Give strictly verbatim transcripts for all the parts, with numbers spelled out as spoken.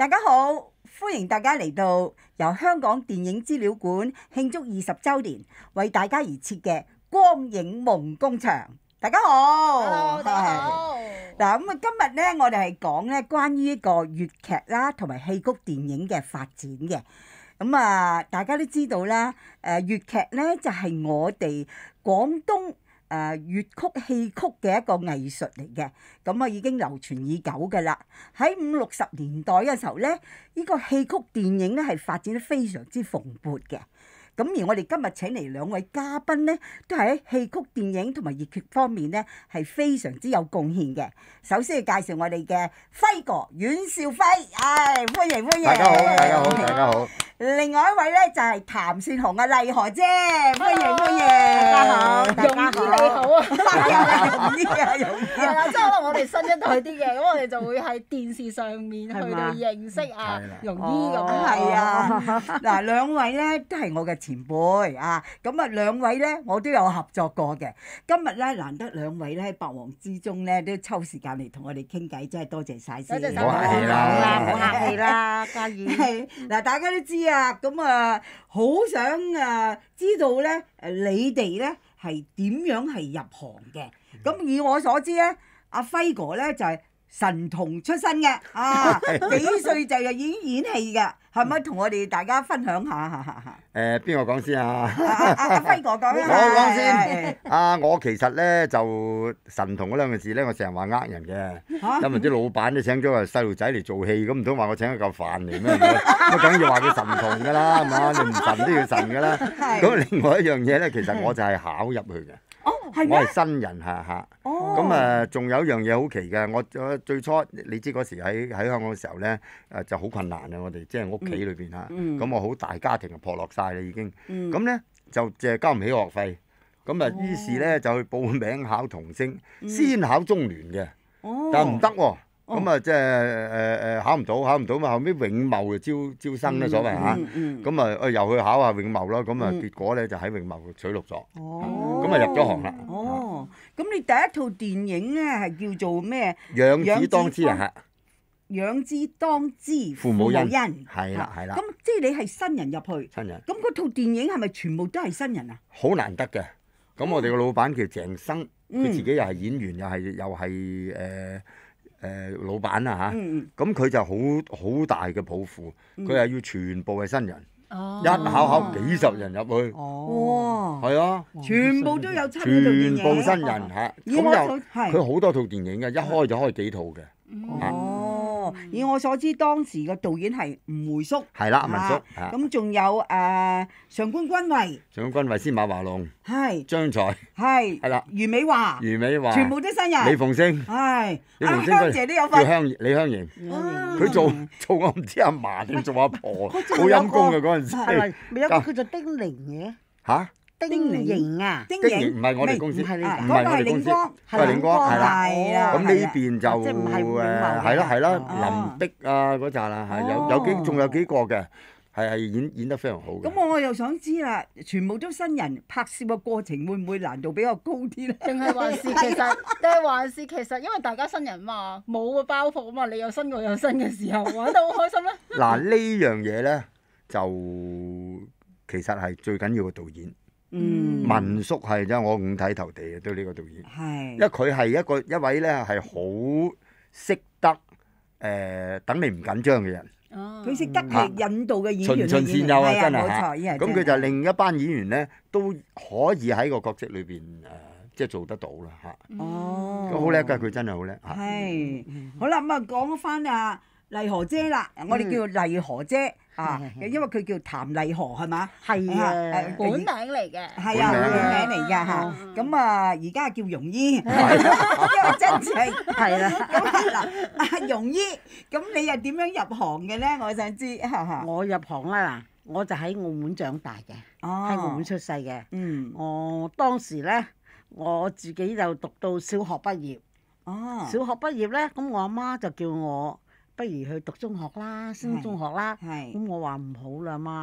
大家好，歡迎大家嚟到由香港電影資料館慶祝二十週年為大家而設嘅光影夢工場。大家好 ，Hello，大家好。 嗱咁啊，今日咧我哋係講咧關於一個粵劇啦同埋戲曲電影嘅發展嘅。咁啊，大家都知道啦，誒粵劇咧就係我哋廣東誒粵曲戲曲嘅一個藝術嚟嘅，咁啊已經流傳已久㗎啦。喺五六十年代嘅時候咧，呢個戲曲電影咧係發展得非常之蓬勃嘅。咁而我哋今日請嚟兩位嘉賓咧，都係喺戲曲電影同埋粵劇方面咧係非常之有貢獻嘅。首先係介紹我哋嘅輝哥阮兆輝，唉，歡迎歡迎。 大家好，大家好，大家好。 另外一位咧就係譚善紅啊，麗荷姐，歡迎歡迎。 大家好，大家容好，你好啊。 係啊，容易啊，容易係啦，即係可能我哋新一代啲嘅，咁我哋就會喺電視上面去到係嘛認識啊係啦容姨咁哦樣。 係啊，嗱兩位咧都係我嘅前輩啊，咁啊兩位咧我都有合作過嘅。今日咧難得兩位咧喺百忙之中咧都抽時間嚟同我哋傾偈，真係多謝晒先。 多謝晒唔好客氣啦好啦，唔好客氣啦，嘉怡。 係嗱，大家都知啊，咁啊好想啊知道咧誒你哋咧係點樣係入行嘅？咁以我所知咧，阿輝哥咧就係神童出身嘅，啊幾歲就已經演戲嘅，係咪同我哋大家分享下？ 誒，邊個講先啊？ 阿阿阿輝哥講啦， 我講係先。啊，我其實咧就神童嗰兩個字咧，我成日話呃人嘅， 嚇因為啲老闆都請咗個細路仔嚟做戲，咁唔通話我請一嚿飯嚟咩？咁梗要話佢神童㗎啦，係嘛？你唔神都要神㗎啦。 係咁另外一樣嘢咧，其實我就係考入去嘅， 哦，係我咩？ 係新人嚇嚇。 哦， 咁誒，仲有一樣嘢好奇嘅，我我最初你知嗰時喺喺香港嘅時候咧，誒就好困難啊！我哋即係屋企裏邊嚇， 嗯咁我好大家庭就破落晒啦已經， 嗯咁咧就淨係交唔起學費，咁啊於是咧就去報名考童星，先考中聯嘅， 哦， 但係唔得喎。咁啊，即係誒誒考唔到，考唔到嘛，後尾永茂就招招生咧，所謂嚇。 嗯嗯， 咁啊，誒又去考下永茂咯，咁啊嗯結果咧就喺永茂取錄咗， 哦， 咁啊入咗行啦。 哦，咁你第一套電影咧係叫做咩？ 養子當知人嚇。 養子當知父母恩恩， 係啦係啦咁即係你係新人入去， 親人。 咁嗰套電影係咪全部都係新人啊？ 好難得嘅。咁我哋個老闆叫鄭生，佢、 嗯自己又係演員，又係又係誒誒老闆啊嚇。 嗯咁佢就好好大嘅抱負，佢係要全部係新人， 哦一考考幾十人入去， 哦，哇， 係啊， 全部都有參與呢套電影， 全部新人嚇。 以我所咁又係佢好多套電影嘅，一開就開幾套嘅。 哦，以我所知，當時個導演係吳回叔， 係啦，文叔啊嚇， 咁仲有誒上官君惠， 上軍衛司馬華龍、 係張才係係啦， 余美華， 余美華、 全部都新李人， 鳳星、 係阿李鳳星香姐都有叫份， 香李香凝。 啊佢做做我唔知阿嫲定做阿婆，好仲有陰功嘅個嗰陣時。 係咪咪有個叫做丁寧嘅？ 嚇， 丁寧瑩啊， 丁丁瑩唔係我哋公司， 唔係你㗎唔嗰個係係我哋公司， 領光， 係領光係啦。 係啦， 咁呢邊就即係唔係永茂誒嘅係啦係啦， 哦林碧啊嗰扎啦，係有有幾仲有幾個嘅，係係演演得非常好嘅。 咁我又想知啦，全部都新人，拍攝嘅過程會唔會難度比較高啲咧？ 定係還是其實，定係還是其實，因為大家新人嘛，冇個包袱啊嘛，你有新我有新嘅時候，玩得好開心咧。 嗱呢樣嘢咧，就其實係最緊要嘅導演， 嗯， 文叔係真係我五體投地嘅對呢個導演。因為係， 佢係一個一位咧係好識得誒、呃、等你唔緊張嘅人， 哦佢識得係引導嘅演員， 循循善誘啊係真係嚇冇錯，呢係咁佢真就令一班演員咧都可以喺個角色裏邊誒即係做得到啦嚇， 哦， 好叻㗎佢真係好叻嚇。 係，好啦，咁啊講翻啊麗荷姐啦，我哋叫麗荷姐啊，因為佢叫譚麗荷係嘛？ 係啊啊誒， 本名嚟嘅。 係啊， 本名本名嚟㗎嚇。 嗯咁啊，而家叫容姨，因為真係。 係啦。 咁嗱，阿容姨，咁你又點樣入行嘅咧？我想知，哈哈。 我入行啦嗱，我就喺澳門長大嘅，喺澳門哦， 出世嘅。 嗯， 我當時咧，我自己就讀到小學畢業。 哦， 小學畢業咧，咁我阿媽就叫我不如去讀中學啦，升中學啦。 係， 咁我話唔好啦，媽。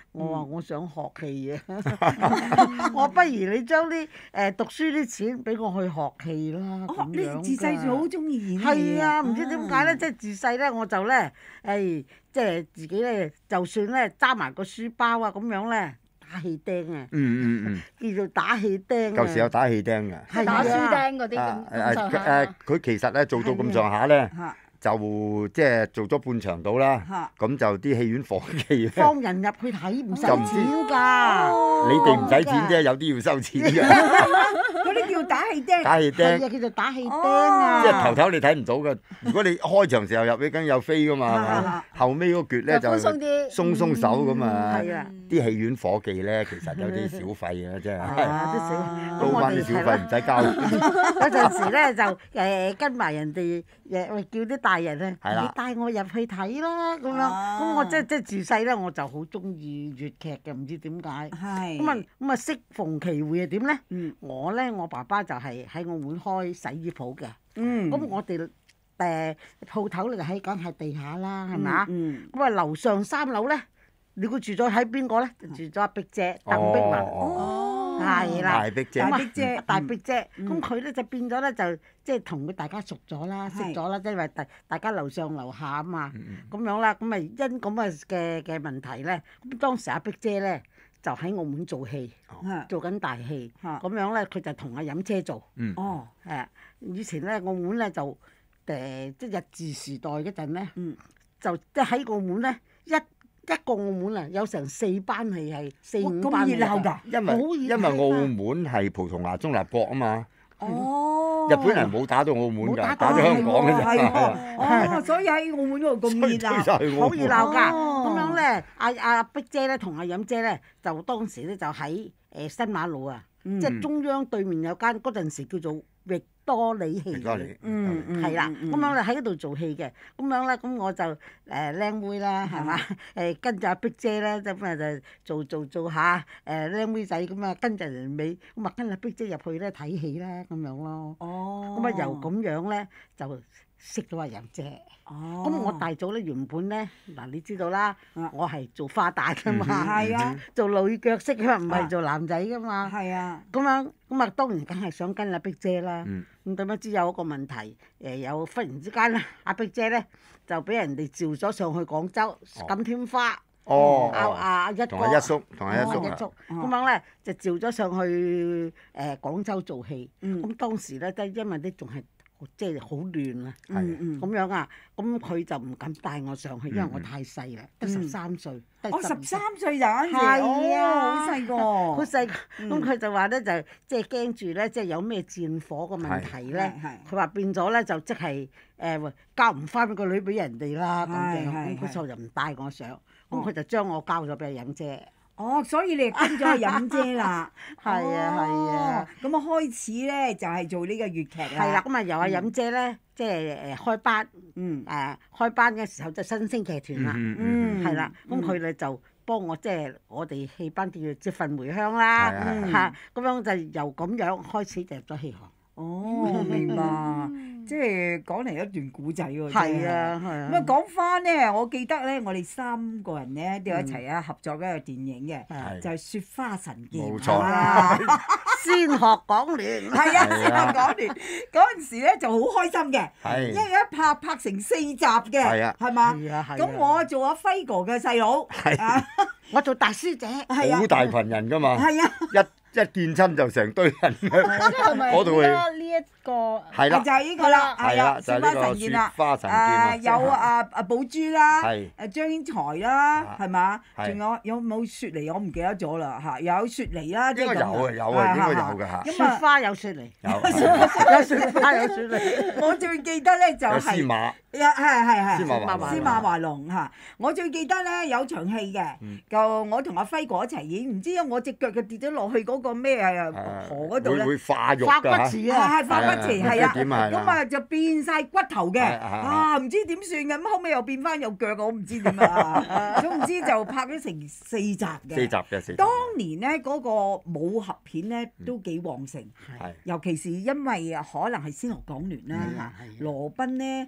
我話我想學戲啊，我不如你將啲誒讀書啲錢俾我去學戲啦哦， 咁樣你自細就好中意演戲係啊，唔知點解咧， 哦即係自細咧我就咧，誒即係自己咧，就算咧揸埋個書包啊咁樣咧，打氣釘啊， 嗯嗯嗯， 叫做打氣釘啊。 舊時有打氣釘㗎。 係打書啊釘嗰啲啊咁咁上誒下誒，佢其實咧做到咁上下咧， 嚇就即係做咗半場到啦。 嚇咁就啲戲院伙計咧， 放人入去睇唔使就唔知錢㗎。 你哋唔使錢啫，有啲要收錢㗎。 嗰啲叫打氣釘。 打氣係釘啊，叫做打氣釘哦啊。 即係頭頭你睇唔到㗎。如果你開場時候入，你梗有飛㗎嘛，係啊嘛？後尾嗰橛咧就就寬鬆啲鬆鬆手咁啊。 係啊， 啲戲院伙計咧，其實有啲小費嘅，真係啊，啲小啊撈咁我哋翻啲小費唔使交。 嗰陣時咧就誒跟埋人哋誒喂叫啲大人咧， 係啦你帶我入去睇啦咁樣。 啊咁我即係即係自細咧我就好中意粵劇嘅，唔知點解。 係。 咁啊咁啊適逢其會係點咧？ 嗯我咧我爸爸就係喺澳門開洗衣鋪嘅。 嗯。 咁我哋誒鋪頭咧就喺梗係地下啦，係咪啊？ 嗯。 咁啊樓上三樓咧，你估住咗喺邊個咧？就住咗阿碧姐鄧碧雲。 哦。 係啦大碧姐大，碧姐。 大碧姐， 嗯咁佢咧就變咗咧就即係同佢大家熟咗啦，識係咗啦，即係話大大家樓上樓下啊嘛， 嗯咁樣啦，咁咪因咁嘅嘅嘅問題咧，咁當時阿碧姐咧就喺澳門做戲， 嚇做緊大戲， 嚇咁樣咧佢就同阿飲姐做， 嗯哦。 誒以前咧澳門咧就誒即係日治時代嗰陣咧， 嗯就即係喺澳門咧一一個澳門啊有成四班戲係四哇咁五班戲熱鬧㗎因為好熱因為鬧澳啊門係葡萄牙中立國啊嘛， 哦。 日本人冇打到澳門㗎， 冇打打咗香港嘅係啫。 喎。哦，所以喺澳門嗰度咁熱鬧。 所以推晒去澳好門熱鬧㗎， 哦咁樣咧，阿阿碧姐咧同阿飲姐咧，就當時咧就喺誒新馬路啊， 嗯即係中央對面有間嗰陣時叫做域多利戲域多利嗯嗯。 係啦， 嗯咁樣咧喺嗰度做戲嘅，咁樣咧咁我就誒靚妹啦，係嘛？誒跟住阿碧姐咧，咁啊就做做做下誒靚妹仔咁啊，跟住人尾，咁啊跟阿碧姐入去咧睇戲啦，咁樣咯。 哦。 咁啊由咁樣咧就識咗阿飲姐。 哦。 咁我大嫂咧原本咧嗱，你知道啦啊， 我係做花旦噶嘛， 係啊。 做女角色㗎嘛，唔啊係做男仔噶嘛。 係啊。 咁樣咁啊，當然梗係想跟阿碧姐啦。 嗯咁點不知有一個問題，誒有忽然之間咧，阿碧姐咧就俾人哋召咗上去廣州錦添花， 哦， 阿阿阿一哥， 同阿一叔，同阿一叔啊， 同阿一叔， 哦咁樣咧就召咗上去誒廣州做戲。 嗯咁當時咧，即係因為咧仲係即係好亂啊。 嗯嗯。 咁樣啊，咁佢就唔敢帶我上去，因為我太細啦，得十三歲，得我十二三歲就嗰陣時， 係啊哦好細個。 好細， 嗯咁佢就話咧就即係驚住咧，即係有咩戰火嘅問題咧係係， 佢話變咗咧就即係誒交唔翻個女俾人哋啦咁樣， 係係咁佢就唔帶我上，咁哦佢就將我交咗俾阿飲姐。 哦，所以你係跟咗去飲姐啦。 係啊係啊。 哦。咁啊開始咧就係做呢個粵劇啦。 係啦，咁啊由阿飲姐咧，即係誒開班， 嗯。 誒開班嘅時候就新星劇團啦。 嗯嗯嗯。 係啦，咁佢哋就幫我即係我哋戲班叫做即係瞓梅香啦， 係啊係啊嚇咁樣就由咁樣開始就入咗戲行。 哦，明白。即係講嚟一段古仔喎。真係係。啊，係咁啊啊。 講翻咧，我記得咧，我哋三個人咧都有一齊啊合作一個電影嘅， 係就係《雪花神劍》。 冇錯啊先學講亂。 係啊，先係啊話講完嗰陣時咧就好開心嘅， 係因為一拍拍成四集嘅， 係啊係嘛？ 係啊係啊。 咁我做阿輝哥嘅細佬， 係啊我做大師姐。 係啊好，大群人㗎嘛， 係啊， 一一見親就成堆人嘅， 即係咪嗰度係而家呢一個係啦就，係呢個啦， 係啦，就雪花係呢個雪神劍啦。 花神劍啊誒有啊啊寶珠啦， 係誒張英才啦， 啊係嘛？ 係仲有有冇雪梨？我唔記得咗啦嚇，有雪梨啦，即應該有係咁啊有啊，應該有㗎嚇， 雪咁啊， 花有雪梨， 有有雪花有雪梨。 我最記得咧就有係司馬， 係係係司馬華龍司馬華龍嚇，我最記得咧有場戲嘅，就我同阿輝哥一齊演，唔知我隻腳就跌咗落去嗰個咩誒河嗰度咧， 會會化肉化骨㗎嚇， 池啊！ 係係化骨池係啊係啊， 點啊係啦咁啊就變晒骨頭嘅， 係係係啊唔知點算嘅，咁後尾又變翻有腳，我唔知點啊，總之就拍咗成四集嘅。 四集嘅四集， 當年咧嗰個武俠片咧都幾旺盛。 係尤其是因為可能係先河港聯啦係啊嚇係啊， 羅賓咧喺呢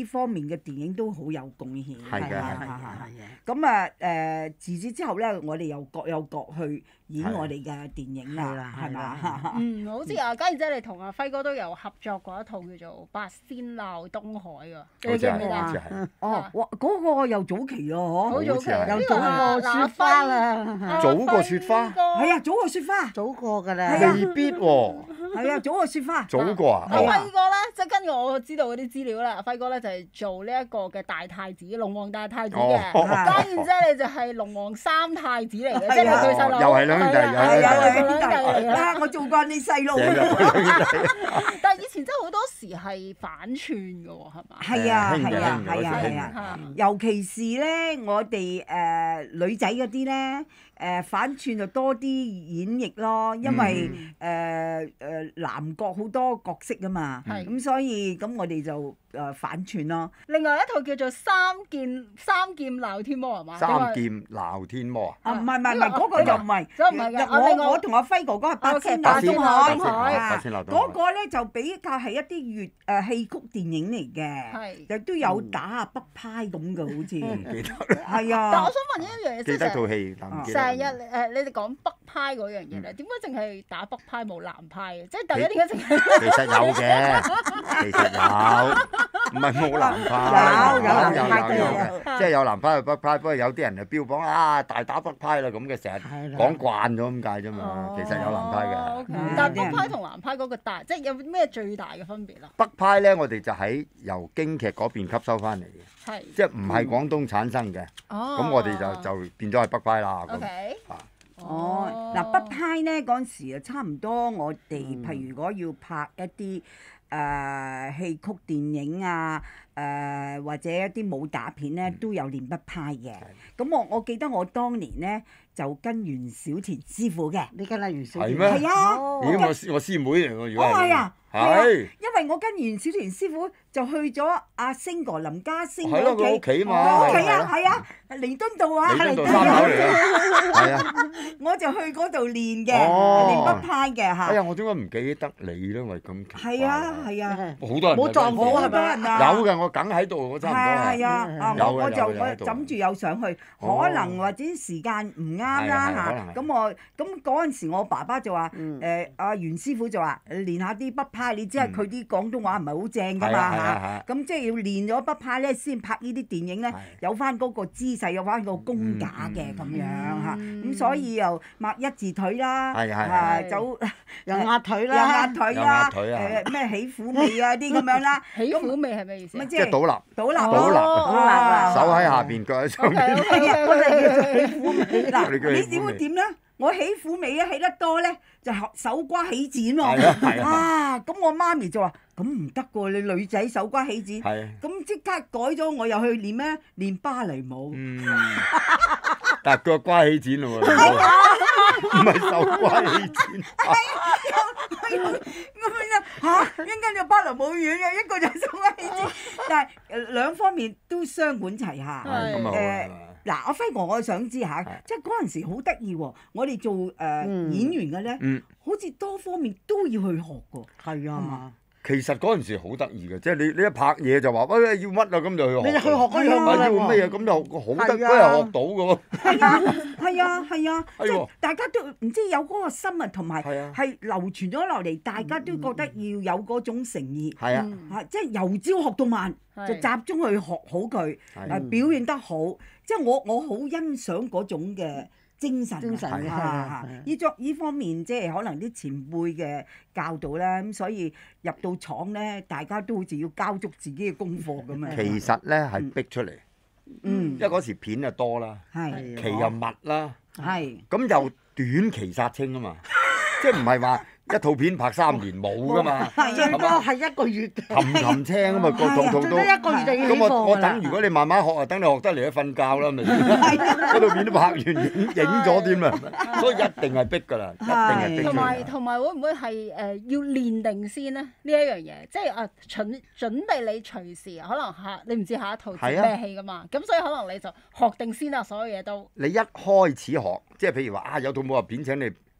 呢方面嘅電影都好有貢獻。 係嘅係係嘅係係咁啊誒，自此之後咧，我哋又各有各去演我哋嘅電影啦係啦， 係係啦嘛？ 嗯，好似啊，家燕姐你同阿輝哥都有合作過一套叫做《八仙鬧東海》喎，你好似係記唔記得啊？ 好似係。 哦，哇！嗰個又早期咯，嗬。 好早期， 好似係呢個又早啊過雪花啦， 阿早過雪花輝哥係啊，早過雪花。 早過㗎啦。 係啊未必喎， 係啊，早過雪花。 早過啊。 阿係啊輝哥咧，即係根據我知道嗰啲資料啦，阿輝哥咧就係做呢一個嘅大太子，龍王大太子嘅。 哦家燕姐你就係龍王三太子嚟嘅，即係係啊佢細佬。 又係兩兄弟係啊係啊， 係啊兄弟兩兄弟嚟嘅。 啊！我做慣你細路。 成日兩兄弟但係以前真係好多時係反串嘅喎，係嘛？ 係啊， 誒興嘅係啊， 興嘅係啊， 嗰時係啊。 嚇尤其是咧，我哋誒、呃女仔嗰啲咧，誒、呃、反串就多啲演繹咯，因為誒誒、呃呃男角好多角色啊嘛， 係咁所以咁我哋就誒、呃、反串咯。 另外一套叫做《三劍三劍鬧天魔》係嘛？ 三劍鬧天魔啊！ 啊，唔係唔係唔係，嗰個就唔係， 嗰個唔係嘅啊另外我我同阿輝哥哥係八 OK， 仙八仙鬧東鬧東海海， 八仙鬧東海嗰個咧就比較係一啲粵誒戲曲電影嚟嘅， 係就都有打啊北派咁嘅好似， 記得係但我啊想。問一樣嘢，即記得係成套戲，但唔記得。 成日誒，你哋講北派嗰樣嘢咧，點解淨係打北派冇南派嘅？即係大家點解淨係？ 其實有嘅，其實有，唔係冇南派， 有有南派都有有嘅，即係有南派有北派，不過有啲人就標榜啊大打北派啦咁嘅，成日係啦講慣咗咁解啫嘛。其實有南派哦嘅。 ，OK 嗯但係北派同南派嗰個大，即係有咩最大嘅分別啊？ 北派咧，我哋就喺由京劇嗰邊吸收翻嚟嘅， 係。 即係唔係廣東產生嘅， 哦。 咁我哋就就變咗係北派啦。咁 OK。 啊哦，嗱北派咧嗰陣時啊，差唔多我哋嗯譬如如果要拍一啲誒、呃、戲曲電影啊，誒、或者一啲武打片咧，都有練北派嘅。咁我我記得我當年咧就跟袁小田師傅嘅。 你跟阿袁小係咩係啊哦咦，我師我師妹嚟喎，如果哦，係啊，係啊， 係因為我跟袁小田師傅就去咗阿星哥林家星係咯，佢屋屋企， 企嘛， 佢屋企啊， 係咯係啊，彌敦道啊， 彌敦道彌三樓嚟嘅，係啊。 我就去嗰度練嘅， 哦練北派嘅嚇。 哎呀，我點解唔記得你咧？喂，咁奇怪係啊，係啊。 好多人冇撞過好係咪多人啊！ 有嘅，我梗喺度，我差唔多係。 係啊，啊有嘅我我就有嘅有喺度我枕住有上去， 哦可能或者時間唔啱係啦係可能係嚇。咁我咁嗰陣時，我爸爸就話： 嗯誒阿袁師傅就話練下啲北派，你知係嗯佢啲廣東話唔係好正㗎係啊係啊係嘛啊嚇。咁即係要練咗北派咧，先拍呢啲電影咧係， 有翻嗰個姿勢，有翻個功架嘅嗯咁樣嚇。 嗯咁所以又擘一字腿啦， 係係係啊係走又壓腿又啦壓，腿又啦壓，腿啊誒咩起虎尾啊啲咁樣啦。 起虎味係咩意思啊咁？ 即係倒立， 倒立倒立咯倒立啊手喺下邊，腳喺上 OK 邊。 OK OK。 起虎尾嗱， 你叫起你虎尾點會點咧？我起虎尾咧，起得多咧，就學手瓜起剪係啊係喎。 啊啊，咁我媽咪就話：咁唔得喎，你女仔手瓜起剪。 係。 咁即刻改咗，我又去練咩？練芭蕾舞。 嗯。但係腳瓜起剪咯喎，唔係手瓜起剪。 咁樣嚇，一間就芭蕾舞院嘅，一個就手瓜起剪。但係誒兩方面都雙管齊下。 係咁啊好誒啊。 嗱，阿輝哥，我想知下係， 即係嗰陣時好得意喎，我哋做誒、呃嗯演員嘅咧， 嗯好似多方面都要去學㗎。 係啊， 其實嗰陣時好得意嘅，即係你你一拍嘢就話喂要乜啊咁就去學。 你就去學嗰樣啊要㗎啦喎咩嘢咁就好得， 係啊嗰日學到嘅喎。 係啊，係啊，係啊，即係哎喎大家都唔知有嗰個心啊，同埋係啊係流傳咗落嚟，大家都覺得要有嗰種誠意。 係啊， 嗯嚇，即係由朝學到晚， 係就集中去學好佢， 係誒表現得好。即係我我好欣賞嗰種嘅精神啊， 精神嘅啊係啊啊係啊呢種呢方面即係可能啲前輩嘅教導啦，咁所以入到廠咧，大家都好似要交足自己嘅功課咁啊。 其實咧係逼出嚟， 嗯因為嗰時片就多啦， 係期又密啦， 係咁又短期殺青啊嘛，即係唔係話一套片拍三年冇噶嘛， 最多係嘛？ 係一個月， 擒擒青啊嘛，個套套都最多。一個月就要起咁我我貨㗎啦等，如果你慢慢學啊，等你學得嚟都瞓覺啦，咪嗰套片都拍完影影咗添啦，所以一定係逼㗎啦，一定係逼出同埋嚟。 同埋會唔會係誒、呃要練定先咧？呢一樣嘢，即係啊準準備你隨時可能下你唔知下一套接係啊咩戲噶嘛，咁所以可能你就學定先啦，所有嘢都你一開始學，即係譬如話啊，有套武俠片請你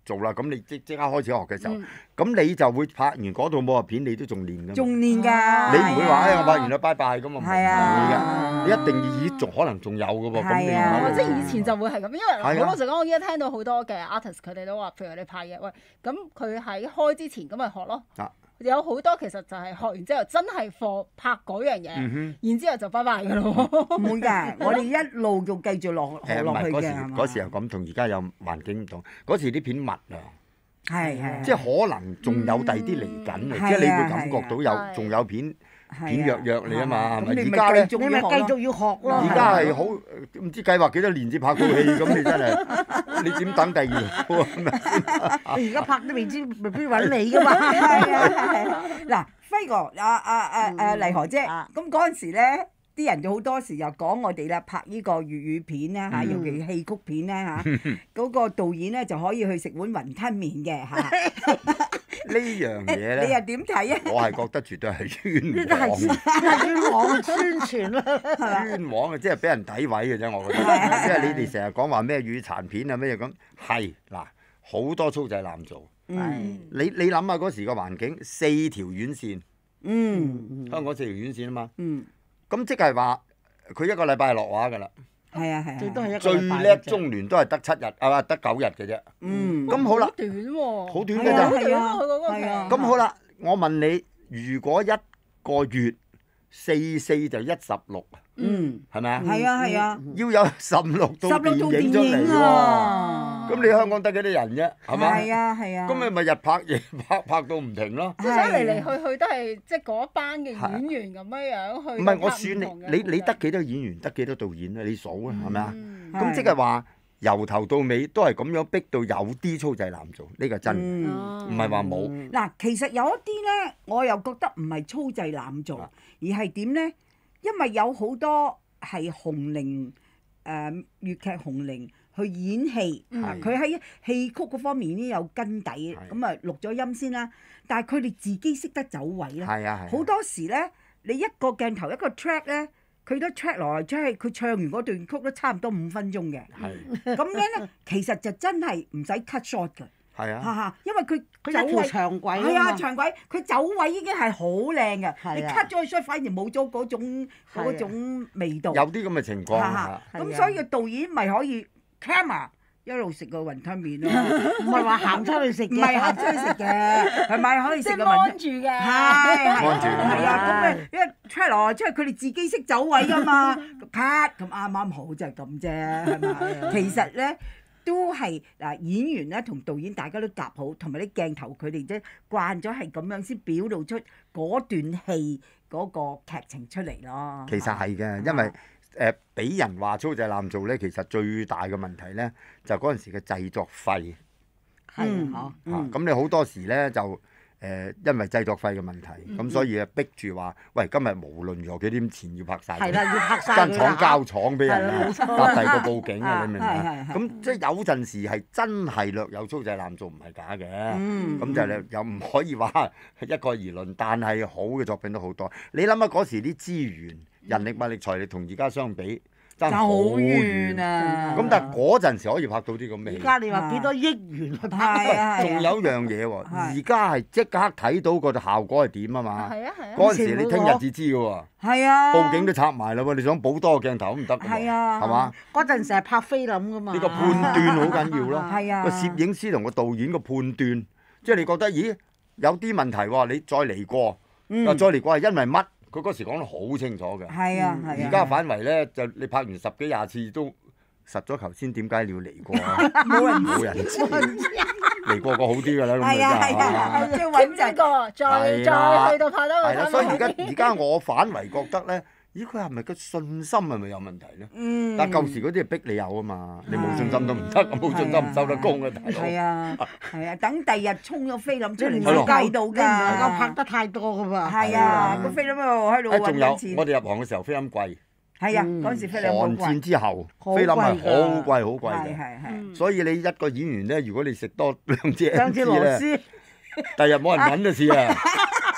做啦，咁你即即刻開始學嘅時候， 嗯咁你就會拍完嗰套武俠片，你都仲練㗎嘛。 仲練㗎。 你唔會話誒係啊我拍完啦，拜拜咁啊，唔係啊會嘅。你一定要咦仲可能仲有㗎喎，咁你係啊哦， 唔即係以前就會係咁，因為係啊好老實講，我依家聽到好多嘅 artist 佢哋都話，譬如你拍嘢，喂，咁佢喺開之前咁咪學咯。 啊有好多其實就係學完之後真係課拍嗰樣嘢， 嗯然之後就拜拜㗎咯。 唔會㗎，我哋一路就繼續落學誒唔落去嘅， 係嗰時係嘛嗰時又咁，同而家有環境唔同。嗰時啲片密啊， 係係即係可能仲有第啲嚟緊啊， 嗯即係你會感覺到係啊有仲有片係片約約你啊嘛，係咪？ 咁你咪而家咧繼續你咪繼要學咯續要學咯。 而家係好唔知計劃幾多年至拍套戲咁，你真係你點等第二套啊？係咪先你而家拍都未知，未必揾你噶嘛。 係啊係啊，嗱，輝哥，阿阿阿阿黎河姐， 啊咁嗰陣時咧，啲人就好多時又講我哋啦，拍呢個粵語片啦嚇，尤其戲曲片啦嚇，嗰個導演咧就可以去食碗雲吞麵嘅嚇。 呢樣嘢你又咧， 點睇啊？ 我係覺得絕對係呢啲冤係枉， 係冤枉宣傳啦。 冤枉嘅，即係俾人詆毀嘅啫。我覺得， 係啊即係你哋成日講話咩語殘片啊咩嘢咁，係嗱好多粗製濫造。 嗯你你諗下嗰時個環境，四條院線， 嗯香港四條院線啊嘛， 嗯， 咁即係話佢一個禮拜係落畫㗎啦， 係啊係啊， 最多係一個最禮拜叻嘅啫中聯都係得七日啊嘛，得九日嘅啫。 嗯， 咁好啦好短喎， 好短係啊㗎咋。 係啊佢嗰個係啊劇咁好啦，我問你，如果一個月四四就一十六， 嗯， 係咪啊？ 係啊係啊， 要有十六套十六套電電影出嚟影喎。 啊！ 咁你香港得幾多人啫？係咪？ 係啊係啊， 咁你咪日拍夜拍，拍到唔停咯。 即係所以嚟嚟係去去都係即係嗰一班嘅演員咁樣樣去。 唔係我算你，你你得幾多演員，得幾多導演啊？你數啊，係咪啊？ 嗯咁即係話由頭到尾都係咁樣逼到有啲粗製濫造，呢個真， 嗯。 哦唔係話冇。 嗱，其實有一啲咧，我又覺得唔係粗製濫造， 啊而係點咧？因為有好多係紅伶誒粵劇紅伶去演戲， 係佢喺戲曲嗰方面已經有根底， 係咁啊錄咗音先啦。但係佢哋自己識得走位啦。 係啊係啊。 好多時咧，你一個鏡頭一個 track 咧，佢都 track 來來 track 去，佢唱完嗰段曲都差唔多五分鐘嘅。 係咁樣咧，其實就真係唔使 cut short 㗎。 係啊。 哈哈，因為佢佢一條走位長軌係啊， 啊嘛。 長軌佢走位已經係好靚嘅， 係啊你 cut 咗佢出，反而冇咗嗰種係啊嗰種味道。 有啲咁嘅情況哈啊哈。 係啊咁所以個導演咪可以 camera 一路食個雲吞麵咯， 唔係話行出去食唔嘅。 係行出去食嘅，係咪可以即係食個雲吞？ 安住嘅。 係係安住係啊，咁咪因為 track 來出去，佢哋自己識走位噶嘛，cut 咁啱啱好就係咁啫，係咪？其實咧。都係嗱演員咧同導演大家都夾好，同埋啲鏡頭佢哋即係慣咗係咁樣先表露出嗰段戲嗰個劇情出嚟咯。 其實係嘅，因為誒俾人話粗製濫造咧，其實最大嘅問題咧就嗰陣時嘅製作費嗯係啊， 嚇。咁你好多時咧就誒因為製作費嘅問題，咁所以啊逼住話，喂今日無論如何幾點前要拍晒佢。 係啦，要拍晒間廠佢啦交廠俾人啊， 係啦冇錯搭第二個報警啊，你明唔明係係啊？ 係咁即係有陣時係真係略有粗製濫造，唔係假嘅。 嗯咁就你又唔可以話一概而論，但係好嘅作品都好多。你諗下嗰時啲資源、人力、物力、財力同而家相比，爭好爭好遠遠。啊！ 咁但係嗰陣時可以拍到啲咁嘅戲。 而家你話幾多億元去拍？ 係啊係啊仲有一樣嘢喎， 係而家係即刻睇到個效果係點啊嘛。 係啊係啊。 嗰陣時你聽日至知嘅喎， 係啊， 報警都拆埋啦喎，你想補多個鏡頭都唔得嘅喎， 係啊係嘛？ 嗰陣時係拍菲林噶嘛。 呢個判斷好緊要咯。 係啊， 個攝影師同個導演個判斷，即係你覺得，咦有啲問題喎，你再嚟過， 嗯啊再嚟過係因為乜？佢嗰時講得好清楚嘅。 係啊係啊， 而家反為咧，就你拍完十幾廿次都實咗頭先，點解你要嚟過啊？ 冇人冇人知，嚟過個好啲㗎啦，咁係啊係咪真係啊，即係揾穩陣。 一個，再係啦再去到拍多個係啦，所以而家新聞而家我反為覺得咧，咦佢係咪個信心係咪有問題咧？ 嗯。 但係舊時嗰啲係逼你有啊嘛，你冇信心都唔得，冇信心唔收得工啊，大佬。 係啊，係啊，等第日衝咗菲林出嚟你唔先係咯計到你唔能夠拍㗎。 得太多噶嘛。 係啊，個菲林喺度喺度誒仲有揾緊錢。 我哋入行嘅時候，菲林貴。 係啊， 嗯嗰陣時菲林好韓戰貴。 之後， 好菲林係好貴㗎貴好貴嘅， 係係係。 嗯所以你一個演員咧，如果你食多兩支兩 M 支 G 咧， 螺絲， 第日冇人揾就似啊！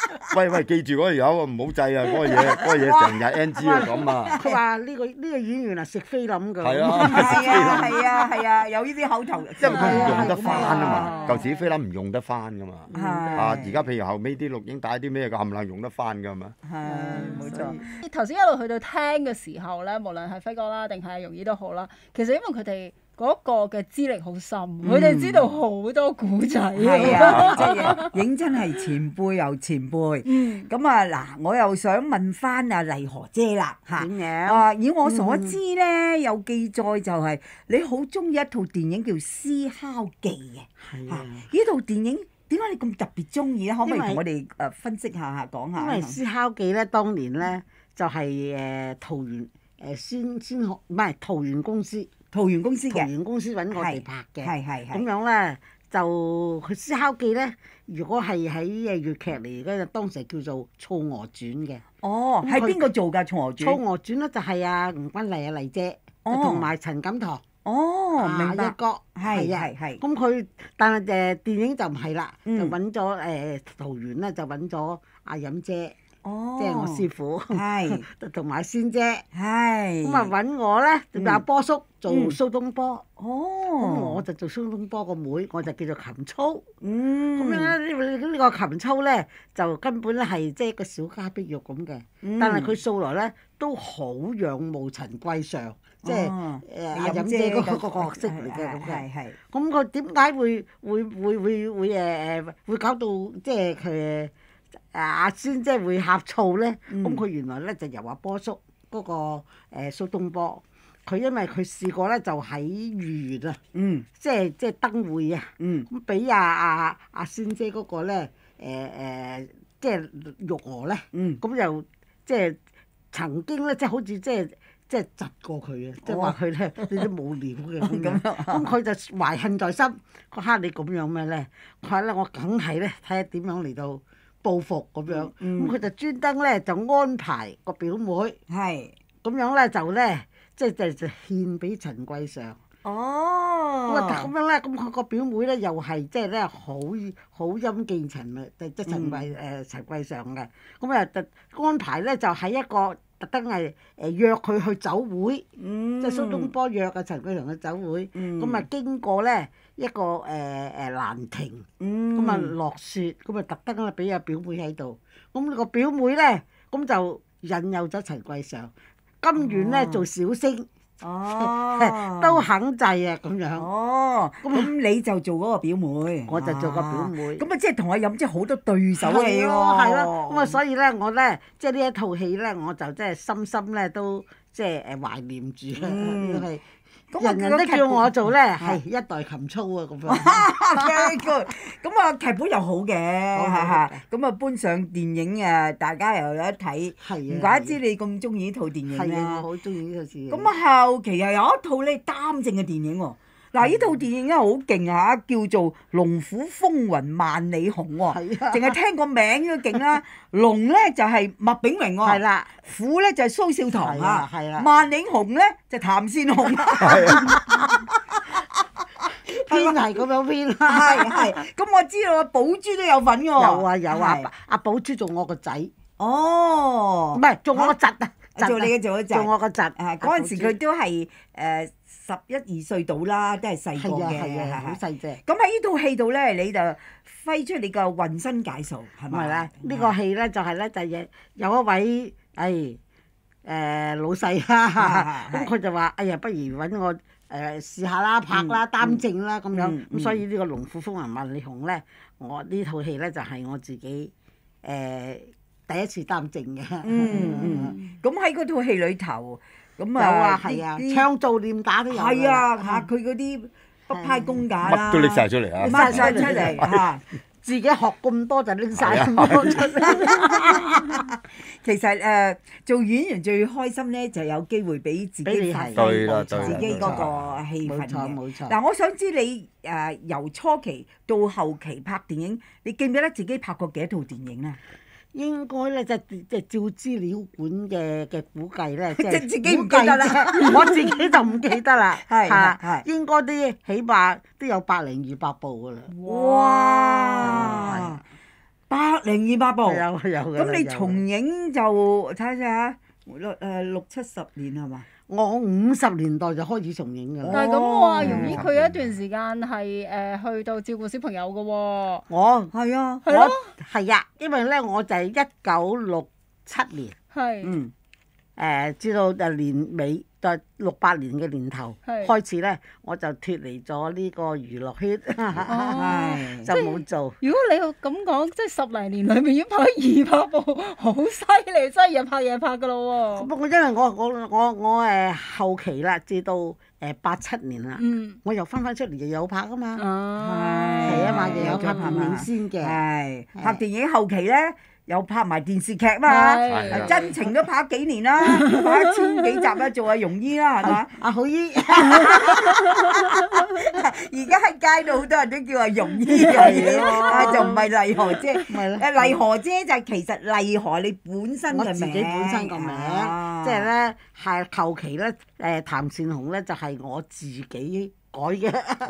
喂喂，記住嗰條友啊，唔好制啊！嗰個嘢，嗰個嘢成日 N G 啊咁啊！ 佢話呢個呢個演員啊食菲林㗎。 係啊係啊係啊係啊，有呢啲口頭， 因為佢唔用得翻啊嘛， 係舊時啲菲林唔用得翻噶嘛。 係啊，而家譬如後尾啲錄影帶啲咩嘅冚唪唥用得翻噶嘛。 係冇錯。 頭先一路去到聽嘅時候咧，無論係輝哥啦，定係容姨都好啦，其實因為佢哋嗰個嘅資歷好深，佢哋、知道好多古仔係啊，即係認真係前輩又前輩。 嗯， 咁啊嗱，我又想問翻阿麗荷姐啦嚇。 點樣？ 啊，以我所知咧，有記載就係你好中意一套電影叫《思考記》嘅。嚇， 係啊。 呢套電影點解你咁特別中意咧？可唔可以因為同我哋誒分析下下講下？ 因為《思考記》咧，當年咧就係誒桃園誒先先學，唔係桃園公司， 桃園公司桃嘅， 園公司揾我哋拍嘅。 係係咁係。 樣咧，就佢《思考記》咧，如果係喺誒粵劇嚟嘅，就當時叫做《醋娥傳》嘅。 哦，係邊個做㗎《曹娥 《醋傳》？ 娥傳》咧就係阿吳君麗啊麗姐， 哦同埋陳錦棠。 哦， 啊明白。 一哥係係啊係係。 咁佢，但係誒電影就唔係啦， 嗯就揾咗誒桃園咧，就揾咗阿飲姐， 哦。 即係我師傅， 係同埋仙姐。 係。 咁啊揾我咧，就嗯阿波叔做嗯蘇東坡，咁哦。 我就做蘇東坡個妹，我就叫做琴操。 嗯。 咁樣咧，呢呢個琴操咧，就根本咧係即係一個小家碧玉咁嘅， 嗯， 但係佢素來咧都好仰慕陳桂上，即係哦誒阿飲姐嗰個角色嚟嘅咁嘅。 係係。 咁佢點解會會會會會誒誒會搞到即係佢誒阿仙姐會呷醋咧？ 嗯咁佢原來咧就由阿波叔嗰個誒蘇東坡，佢因為佢試過咧就喺御園啊， 嗯即係即係燈會啊， 嗯咁俾阿阿阿仙姐嗰個咧誒誒即係玉娥咧， 嗯。 咁又即係曾經咧即係好似即係即係窒過佢啊，即係話佢咧你都冇料嘅咁樣。咁佢就懷恨在心，佢蝦你咁樣咩咧？佢話咧我梗係咧睇下點樣嚟到報復咁樣。咁佢就專登咧就安排個表妹係。 咁樣咧就咧即係就就獻俾陳桂上。 哦。 咁啊咁樣咧，咁佢個表妹咧又係即係咧好好陰見陳啊，即即陳桂誒陳桂上嘅。咁啊特安排咧就喺一個特登係誒約佢去酒會。 嗯。 即係蘇東坡約啊陳桂祥嘅酒會，咁啊、 嗯經過咧一個誒誒蘭亭， 嗯。 咁啊落雪，咁啊特登啊俾阿表妹喺度，咁個表妹咧咁就引誘咗陳桂祥，甘願咧哦做小星， 哦。 都肯制啊咁樣， 哦。咁你就做嗰個表妹。 我就做個表妹。 咁啊，即係同我飲即係好多對手嚟喎。 係咯，係咯，咁啊所以咧我咧即係呢一套戲咧我就即係深深咧都即係誒懷念住啊， 嗯因為咁人人都叫我做咧係係一代琴操啊咁樣。 Very good。咁啊，劇本又好嘅， 好好嚇嚇。咁啊，搬上電影啊，大家又有得睇。 係啊。 唔怪得知你咁中意呢套電影係啊，我啦。 好中意呢套戲。 咁啊，後期又有一套咧擔正嘅電影喎。嗱，呢套電影咧好勁啊，叫做《龍虎風雲萬里紅》喎。 係啊淨係聽個名都勁啦。龍咧就係麥炳榮喎。 係啦， 虎咧就係蘇少棠係啊啦係啦。 萬里紅咧就譚善紅。 係啊， 編係咁樣編啦。 係係。咁我知道啊，寶珠都有份喎。 有啊有啊， 係阿阿寶珠做我個仔，唔哦。 係做我個侄啊，侄啊做你嘅做咗做我個侄。 啊！嗰陣時佢都係誒十一二歲到啦，都係細個係啊嘅。 係啊，好係係細隻。 咁喺呢套戲度咧，你就揮出你個渾身解數，係咪？ 唔係啦，呢個戲咧就係咧就係有一位誒誒老細啦， 係咁佢就話：哎呀，不如揾我誒試下啦，拍啦，擔正啦咁樣。 嗯嗯咁所以呢個《龍虎風雲萬里紅》咧，我呢套戲咧就係我自己誒第一次擔正嘅。 嗯嗯。咁喺嗰套戲裏頭，咁有啊啊，係啊， 啲唱做念打都有㗎。 係啊嚇，佢嗰啲北派公架啦， 乜都拎晒出嚟啊！ 掹晒出嚟嚇。 自己學咁多就拎晒係啊咁多出嚟。 其實誒、呃做演員最開心咧，就有機會俾自己發俾你係對啦揮對啦自己嗰個氣冇氛嘅。 錯冇錯。 嗱，我想知你誒、呃由初期到後期拍電影，你記唔記得自己拍過幾多套電影啊？ 應該咧，即係即係照資料館嘅嘅估計咧，即即係係自己唔記得啦估計啫我自己就唔記得啦。 係嚇係應該啲起碼都有百零二百部噶啦。 哇！ 百零二百部。 有有嘅。 咁你有嘅重影就睇下睇下，六誒六七十年係嘛？ 我五十年代就開始重影㗎啦。 但係咁喎， 哦容姨佢有一段時間係誒去到照顧小朋友嘅喎。 我係啊， 係咯我係啊，因為咧我就係一九六七年， 係嗯， 誒至到就年尾，就六八年嘅年頭係開始咧，我就脱離咗呢個娛樂圈， 係就冇做。 如果你咁講，即係十零年裏面已經拍咗二百部，好犀利，真係日拍夜拍㗎咯喎。 不過因為我我我我誒後期啦，至到誒八七年啦， 嗯。 我又翻翻出嚟又有拍啊嘛， 啊。 係啊嘛， 係又有拍電影有先嘅。 係係拍電影後期咧，又拍埋電視劇嘛。 係係真情都拍咗幾年啦，拍一千幾集啦，做阿容姨啦，係嘛？ 阿好姨， 而家喺街度好多人都叫阿容姨嘅， 係咯啊就唔係麗河姐。 咪咯。 誒麗河姐就係其實麗河你本身嘅名， 我自己本身個名， 啊即係咧係求其咧誒譚善紅咧就係我自己改嘅。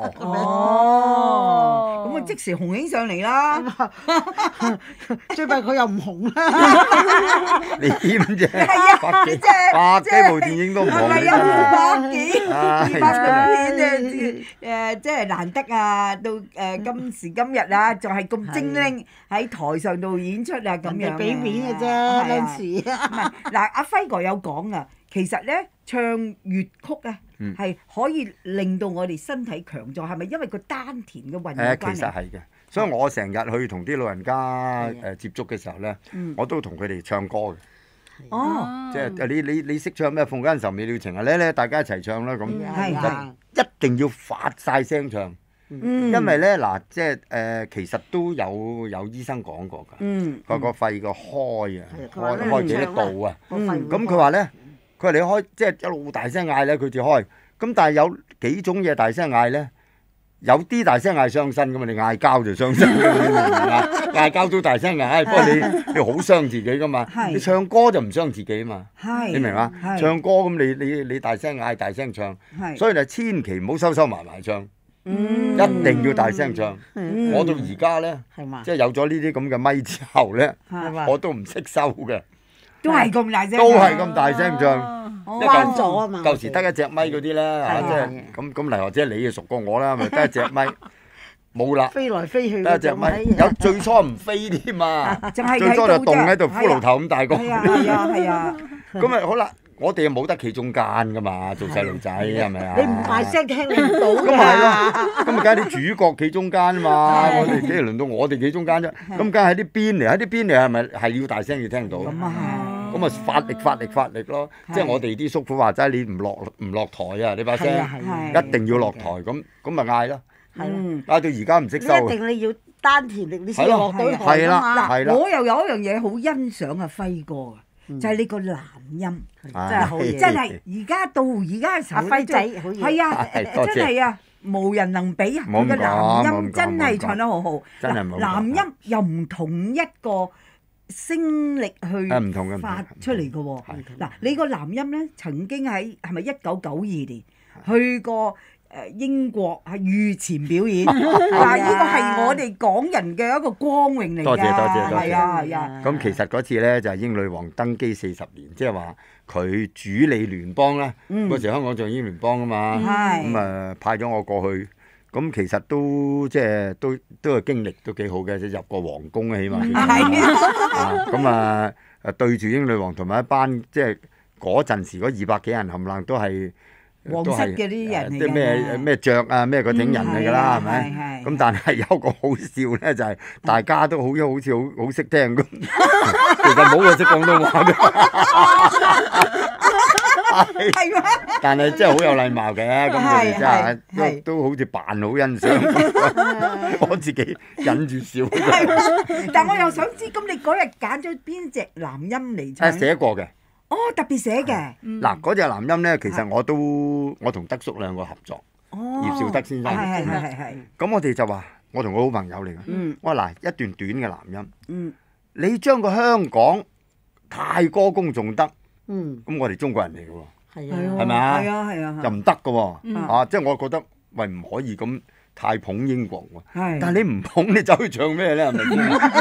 哦，咁我即時紅起上嚟啦。 最弊佢又唔紅啦。 你點啫？ 係啊， 百幾你真係百即係幾部電影都唔紅你係咪有真係二百幾唉二百部片真誒誒，即係難得啊！到誒今時今日啊，仲係咁精靈喺台上度演出啊，咁樣嘅人哋俾面嘅啫， 係啊嗰陣時。 唔係嗱，阿輝哥有講啊，其實咧唱粵曲啊， 嗯係可以令到我哋身體強壯，係咪因為個丹田嘅運有誒， 關係？ 其實係嘅，所以我成日去同啲老人家係誒接觸嘅時候咧嗯， 我都同佢哋唱歌嘅， 哦， 即係你你你識唱咩《鳳間愁未了情》啊？咧咧，大家一齊唱啦咁， 嗯係啊一定要發晒聲唱， 嗯， 因為咧嗱，即係誒，其實都有有醫生講過㗎， 嗯個個肺個開啊， 係佢話咧開開幾唱多度啊？ 嗯咁佢話咧，佢話你開即係一路大聲嗌咧，佢至開。咁但係有幾種嘢大聲嗌咧，有啲大聲嗌傷身噶嘛，你嗌交就傷身㗎嘛，你明唔明啊？嗌交都大聲嗌，不過你你好傷自己噶嘛。 係你唱歌就唔傷自己啊嘛， 係， 你明嘛？ 係唱歌咁你你你大聲嗌大聲唱， 係， 所以就千祈唔好收收埋埋唱， 嗯一定要大聲唱。 嗯我到而家咧， 係嘛？ 即係有咗呢啲咁嘅咪之後咧， 係嘛我都唔識收嘅， 都係咁大聲㗎， 都係咁大聲唱。 啊哦關咗啊嘛。 舊時得一隻咪嗰啲咧嚇， 係啊即係咁咁嚟，或者你就熟過我啦，咪得一隻咪，冇啦， 飛來飛去得一隻咪，有最初唔飛添嘛， 就係最初就棟喺度，骷髏頭。 頭咁大個， 係啊係啊係啊， 咁咪好啦，我哋又冇得企中間噶嘛，做細路仔係咪啊？ 你唔大聲聽你唔到㗎。 咁咪係咯，咁咪梗係啲主角企中間啊嘛，我哋幾時輪到我哋企中間啫？咁梗係喺啲邊嚟，喺啲邊嚟係咪係要大聲要聽到？ 咁啊咁啊發力發力發力咯，即係我哋啲叔父話齋，你唔落唔落台啊，你把聲係啊係啊一定要落台，咁咁咪嗌咯， 係啦嗯。 嗌到而家唔識你收啊。 一定你要丹田力，你先係咯落到台係啦㗎嘛。 係啦我又有一樣嘢好欣賞啊輝哥啊， 嗯就係你個男音， 真係好嘢真係而家到而家嘅時候阿輝仔好嘢係啊， 係多謝真係啊，無人能比啊！ 冇咁佢個男講冇咁音真係講冇咁講唱得好好， 真係冇咁講嗱男音又唔同一個聲力去誒唔同嘅唔同發出嚟嘅喎。 係嗱，你個男音咧曾經喺係咪一九九二年去過誒英國係御前表演？嗱，呢個係我哋港人嘅一個光榮嚟㗎。 多謝多謝多謝係啊係啊。 咁其實嗰次咧就係英女王登基四十年，即係話佢主理聯邦啦。 嗯嗰時香港仲英聯邦啊嘛， 係咁啊派咗我過去，咁其實都即係都都係經歷都幾好嘅，即係入過皇宮啊，起碼。 係啊咁啊誒對住英女王同埋一班即係嗰陣時嗰二百幾人冚唪唥都係。 皇室嘅啲人嚟嘅啲咩咩雀啊咩嗰種人嚟㗎啦，係咪？ 係係咁但係有個好笑咧，就係大家都好好似好好識聽咁，其實冇個識廣東話嘅， 係咩？ 但係真係好有禮貌嘅，咁佢哋真係係係都都好似扮好欣賞，我自己忍住笑。 但我又想知，咁你嗰日揀咗邊隻男音嚟唱？ 誒寫過嘅， 哦，特別寫嘅。 嗱嗰隻男音咧，其實我都我同德叔兩個合作， 哦， 葉紹德先生係係係係係。 咁我哋就話我同佢好朋友嚟嘅， 嗯我話嗱一段短嘅男音。 嗯你將個香港太歌功頌德， 嗯， 咁我哋中國人嚟嘅喎， 係係啊。 係咪啊係啊係啊。 又唔得嘅喎， 嗯啊，即係我覺得喂唔可以咁太捧英國喎。 係。 但係你唔捧，你走去唱咩咧？係咪先？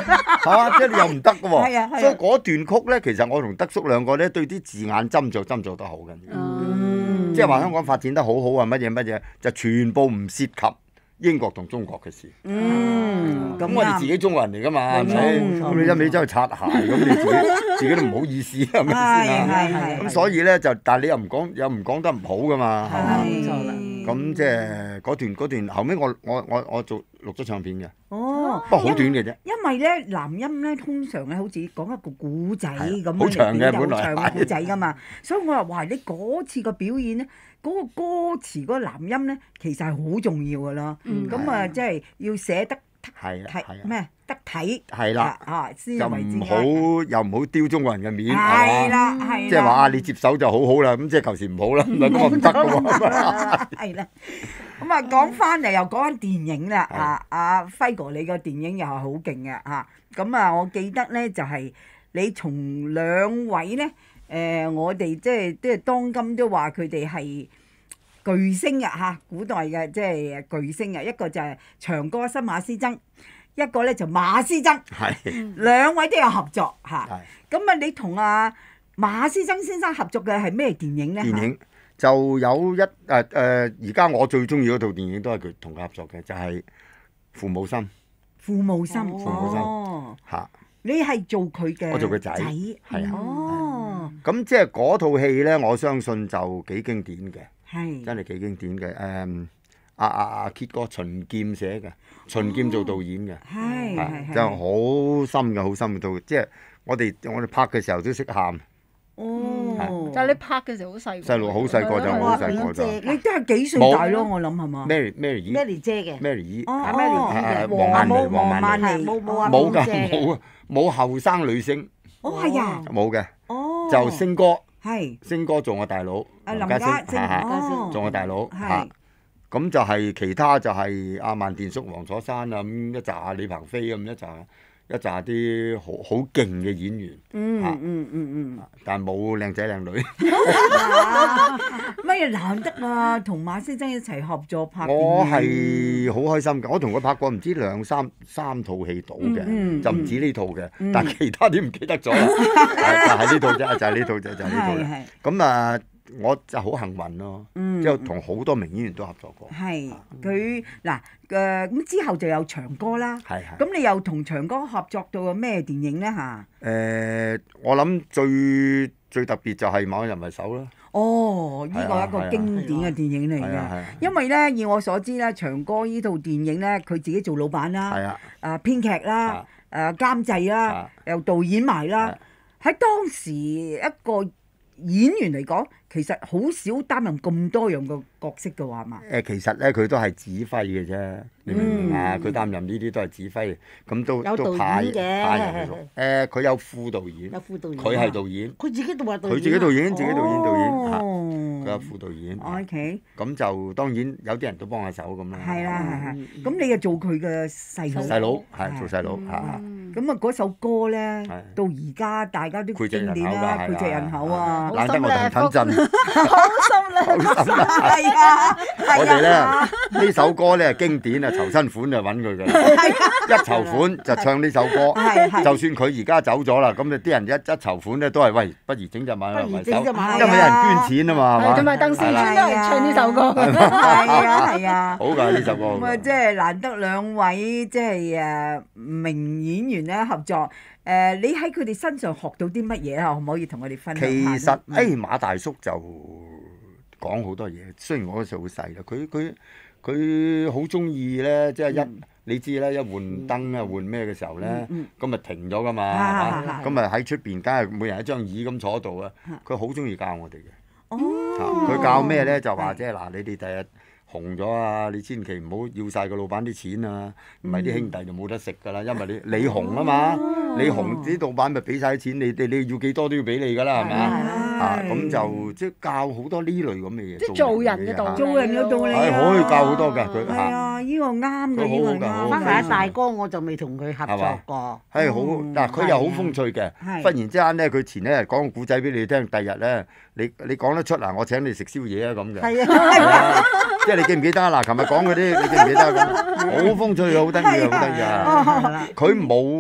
嚇，即係你又唔得嘅係啊係啊喎。所以嗰段曲咧，其實我同德叔兩個咧對啲字眼斟酌斟酌得好緊要。 嗯即係話香港發展得好好啊，乜嘢乜嘢，就全部唔涉及英國同中國嘅事。 嗯，咁咁我哋自己中國人嚟㗎嘛，係咪？ 冇錯咁你一味走去擦鞋，咁你自己自己都唔好意思，係咪係先啊？ 係係。 咁所以咧就，但係你又唔講，又唔講得唔好㗎嘛，係嘛？ 冇錯啦咁即係嗰段嗰段後尾我我我我做錄咗唱片嘅， 哦， 不過好短嘅啫。 因為咧男音咧通常咧好似講一個古仔咁樣好長嘅嚟表達本來好長嘅古仔噶嘛，所以我話哇你嗰次個表演咧，嗰、個歌詞嗰個男音咧其實係好重要噶啦， 嗯咁啊即係要寫得係啦，係睇啊， 咩得體係啦， 啊先就為之唔好又唔好丟中國人嘅面， 係係嘛？ 啦係啦， 即係話啊，你接手就好好啦，咁即係舊時唔好啦，咁咁我唔得㗎喎。 係啦，咁啊講翻嚟又講翻電影啦， 係啊阿輝哥你個電影又係好勁嘅嚇，咁啊我記得咧就係、你從兩位咧，誒、我哋即係即係當今都話佢哋係巨星啊嚇，古代嘅即係巨星啊，一個就係長歌新馬師曾，一個咧就馬師曾， 係兩位都有合作嚇。 係咁啊，你同阿馬師曾先生合作嘅係咩電影咧？ 電影就有一誒誒，而家我最中意嗰套電影都係佢同佢合作嘅，就係《父母心》 父母心， 父母心哦， 嚇。 你係做佢嘅我做佢仔仔， 係啊哦， 咁即係嗰套戲咧，我相信就幾經典嘅， 係， 真係幾經典嘅。誒，阿阿阿 Kit 哥秦劍寫嘅，秦劍做導演嘅， 係啊係係， 就好深嘅，好深嘅套，即係我哋我哋拍嘅時候都識喊， 哦， 但係你拍嘅時候好細個， 細路好細個就係咯好係咯細個就你都係幾歲大咯？我諗係嘛？ Mary Mary 姨 Mary 姐嘅， Mary 姨， 哦啊阿 Mary 啊啊姐嘅， 黃曼梨冇黃曼梨黃曼梨冇冇話冇㗎姐嘅冇啊冇後生女星哦係啊， 冇嘅， 哦， 就星哥係星哥做我大佬， 阿林家家星， 星嚇嚇哦做我大佬係嚇。咁就係其他就係阿萬電叔、黃楚山啊，咁一紮李鵬飛咁一紮一紮啲好好勁嘅演員， 嗯啊嗯嗯但係冇靚仔靚女。 嗯，乜嘢難得啊？同馬師曾一齊合作拍電影我係好開心嘅，我同佢拍過唔知兩三三套戲到嘅， 嗯嗯就唔止呢套嘅， 嗯但係其他啲唔記得咗啦。係就係呢套啫，就係呢套啫，就係呢套係啦。 係咁啊，我就好幸運咯， 嗯即係同好多名演員都合作過。 係佢嗱誒咁之後就有長歌啦。 係係。 咁你又同長歌合作到個咩電影咧嚇？ 誒，我諗最最特別就係《某人為首》啦。 哦，呢個係啊係啊一個經典嘅電影嚟嘅。 係啊係啊。 因為咧，以我所知咧，長歌呢套電影咧，佢自己做老闆啦， 係啊。 誒編劇啦啊， 誒監製啦啊， 又導演埋啦啊。 喺當時一個演員嚟講，其實好少擔任咁多樣嘅角色嘅話係嘛？ 誒，其實咧佢都係指揮嘅啫，你明唔明啊？ 嗯佢擔任呢啲都係指揮，咁都有導都派演嘅派人去做。誒，佢有副導演， 有副導演， 佢係導演， 佢自己都話導演， 佢自己導演，自己導演導演嚇， 哦佢有副導演。 O K， 咁就當然有啲人都幫下手咁啦。 係啦係嗯係。咁你又做佢嘅細佬。 細佬係做細佬嚇。 咁啊，嗰首歌咧， 係到而家呢家都膾炙人經典啦， 口㗎係膾炙人口啊！ 難得我騰騰震。 好心咧， 係啊， 我哋係啊， 咧呢首歌咧經典啊，籌新款就揾佢㗎啦。一籌款就唱呢首歌， 係係就算佢而家走咗啦，咁你啲人一一籌款咧都係喂，不如整隻馬來為首，因為不如整隻馬有人捐錢啊嘛，係嘛？ 係同埋鄧兆尊都係唱呢首歌。 係啊，係啊。 好㗎呢首歌。 咁啊，即係難得兩位即係誒名演員咧合作。誒，你喺佢哋身上學到啲乜嘢啊？可唔可以同我哋分享其下咧？ 實誒馬大叔就講好多嘢，雖然我嗰時好細啦，佢佢佢好中意咧，即係一你知啦，一換燈啊換咩嘅時候咧，咁咪停咗㗎嘛， 啊係嘛咁咪喺出邊，梗係每人一張椅咁坐度啊。佢好中意教我哋嘅， 哦， 佢教咩咧就話係即係嗱，你哋第日紅咗啊，你千祈唔好要晒個老闆啲錢啊，唔係啲兄弟就冇得食㗎啦，因為你你紅啊嘛，你紅啲老闆咪俾晒啲錢，你你你要幾多都要俾你㗎啦，係咪啊？啊，咁就即係教好多呢類咁嘅嘢， 即係做人嘅道理， 做人嘅道理係啊， 可以教好多㗎佢係啊，呢個啱嘅， 佢好呢個好㗎好啱。 翻嚟阿大哥我就未同佢合作過， 係好嗯嗱，佢又好風趣嘅。 係忽然之間咧，佢前一日講個古仔俾你聽，第日咧，你你講得出嗱，我請你食宵夜啊咁嘅。 係啊， 係啊，即係你記唔記得啊？嗱，琴日講嗰啲，你記唔記得啊？咁好風趣，好得意啊，好得意啊！ 哦佢冇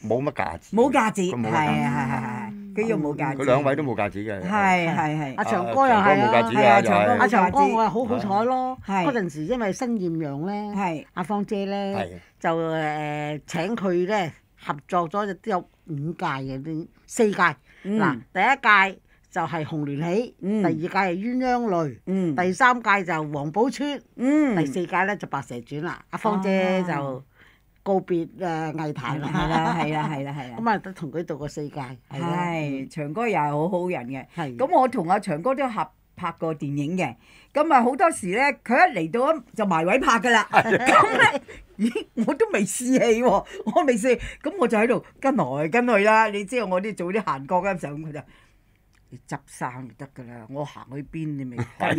冇乜架子。 冇架子， 佢冇係乜架子。 啊係係係，佢要冇架子。 佢兩位都冇架子嘅。 係係係。 阿長哥又係冇架子啊， 㗎，又長哥係阿長哥我係好好彩咯。 係嗰陣時因為新豔陽咧， 係阿芳姐咧係就誒請佢咧合作咗都有五屆嘅，啲四屆。 嗯嗱，第一屆就係紅鸞喜， 嗯第二屆係鴛鴦淚， 嗯第三屆就黃寶村， 嗯第四屆咧就白蛇傳啦。阿芳姐就哦告別誒藝壇係啦。 啦係啦係啦係啦。 咁啊，都同佢度過四屆。係啦係長哥又係好好人嘅。 係咁我同阿長哥都合拍過電影嘅。咁啊好多時咧，佢一嚟到就埋位拍㗎啦。咁咧，咦我都未試戲喎，我未試，咁我就喺度跟來跟去啦。你知道我啲做啲閒角嘅時候，咁佢就你執生就得㗎啦，我行去邊你咪跟。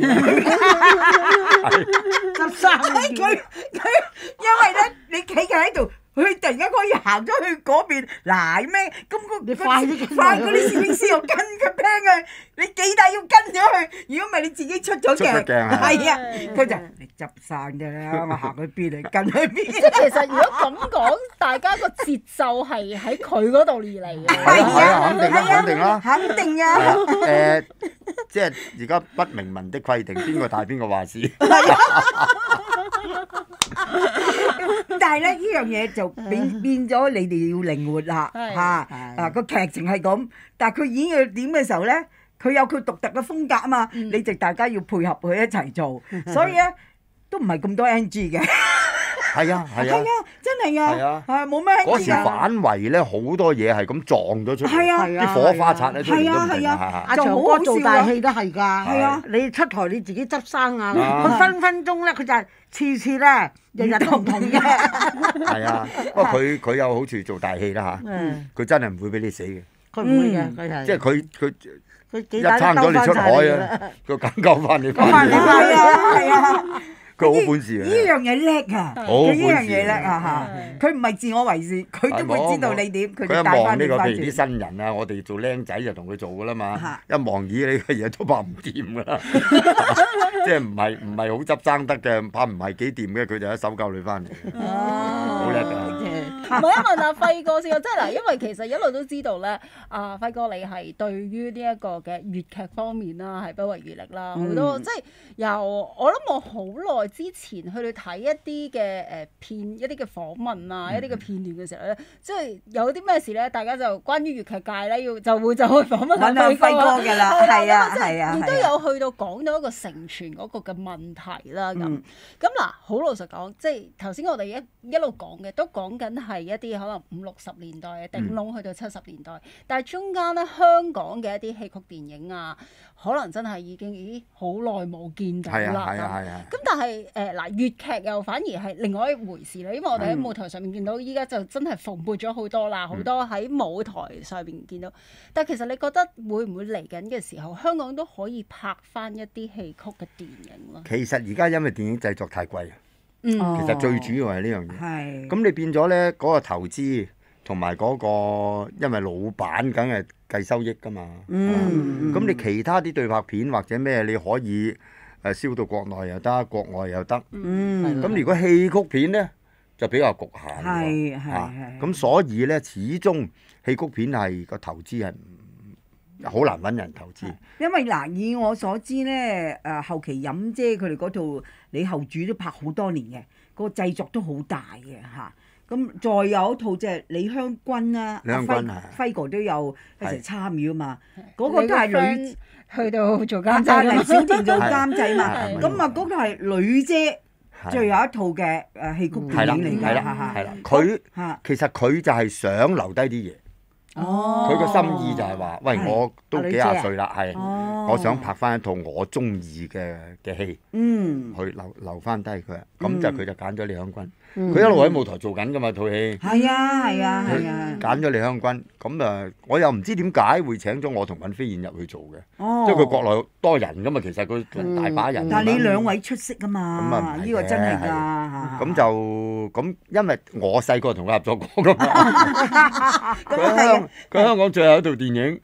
執生佢佢因為咧，你企嘅喺度，佢突然間可以行咗去嗰邊，嗱咩？咁個你快啲跟快嗰啲攝影師又跟佢 plan 啊！你幾大要跟咗佢？如果唔係你自己出咗出咗鏡啊係啊，佢就你執生啫啦，我行去邊你跟去邊。 即係其實如果咁講，大家個節奏係喺佢嗰度而嚟嘅。 係啊， 係啊肯定啦係肯定啊！ 誒，即係而家不明文的規定，邊個大邊個話事。 但係咧，呢樣嘢就變變咗，你哋要靈活啦係嚇。 係啊個劇情係咁，但係佢演嘅點嘅時候咧，佢有佢獨特嘅風格啊嘛， 嗯你哋大家要配合佢一齊做，所以咧都唔係咁多 N G 嘅。 係啊係啊係啊，，真係啊， 係啊係冇咩 N 嗰 G 時㗎。 反圍咧好多嘢係咁撞咗出嚟， 係啊係啊啲火花擦咧出嚟都唔定係啊係啊！ 阿長哥做大戲都係㗎。 係啊你出台你自己執生啊， 啊佢分分鐘咧佢就係次次咧日日都唔同嘅。 係啊，不過佢佢有好處做大戲啦嚇， 嗯， 佢真係唔會俾你死嘅， 佢唔會嘅，佢係即係佢佢佢幾一撐咗你出海啊！ 啊，佢梗救翻你翻翻你嚟， 係啊係啊。 佢好本事呢嘅。 樣嘢叻啊！ 好佢呢樣本事嘢叻啊嚇！佢唔係自我為是，佢都會知道你點，佢佢一就帶翻望呢個， 你翻轉。 譬如啲新人啊，我哋做僆仔就同佢做噶啦嘛嚇。 一望咦，你個嘢都拍唔掂噶啦，即係唔係唔係好執生得嘅，拍唔係幾掂嘅，佢就一手救你翻嚟。 好叻㗎問一問阿輝哥先，即係嗱，因為其實一路都知道咧，阿輝哥你係對於呢一個嘅粵劇方面啦，係不遺餘力啦，好、 嗯多即係由我諗我好耐之前去到睇一啲嘅誒片一啲嘅訪問啊，一啲嘅片段嘅時候咧，即係有啲咩事咧，大家就關於粵劇界咧，要就會就去訪問揾阿輝哥㗎啦，係啊係啊， 亦都係啊有去到講到一個承傳嗰個嘅問題啦，咁嗯咁嗱，好老實講，即係頭先我哋一一路講嘅，都講緊係一啲可能五六十年代嘅頂籠去到七十年代，但係中間咧香港嘅一啲戲曲電影啊，可能真係已經咦好耐冇見到係啊啦。 係啊係啊。 咁但係誒嗱粵劇又反而係另外一回事啦，因為我哋喺舞台上面見到依家就真係蓬勃咗好多啦，好多喺舞台上邊見到。但係其實你覺得會唔會嚟緊嘅時候，香港都可以拍翻一啲戲曲嘅電影咯？ 其實而家因為電影製作太貴， 嗯， 哦其實最主要係呢樣嘢。 係。 咁你變咗咧嗰個投資同埋嗰個，因為老闆梗係計收益㗎嘛。 嗯， 咁你其他啲對白片或者咩，你可以誒燒到國內又得，國外又得。 嗯， 咁如果戲曲片咧，就比較局限喎。 係係啊係咁所以咧，始終戲曲片係個投資係唔好難揾人投資。 因為嗱，以我所知咧，誒後期飲姐佢哋嗰套李後主都拍好多年嘅，個製作都好大嘅嚇。咁再有一套即係李香君啦， 李香君阿係輝輝哥都有一齊係參與啊嘛。嗰個都係女 friend 去到做監阿製啦黎小田做監製嘛。 係咁啊，嗰個係女姐係最後一套嘅誒戲曲係啦， 電影嚟㗎係啦， 嚇係啦。佢嚇。 其實佢就係想留低啲嘢。 哦， 佢個心意就係話：喂， 係我都幾廿歲啦，係， 哦， 我想拍翻一套我中意嘅嘅戲， 嗯， 去留留翻低佢。咁嗯就佢就揀咗李香君。 嗯佢一路喺舞台做緊㗎嘛套戲， 係啊係啊係啊， 揀咗李香君。咁啊，我又唔知點解會請咗我同尹飛燕入去做嘅， 哦， 即係佢國內多人㗎嘛，其實佢大把人。 但係你兩位出色啊咁啊嘛， 唔係呢個真係㗎嘅嚇。 咁就咁，因為我細個同佢合作過㗎嘛。 咁佢喺香佢喺香港最後一套電影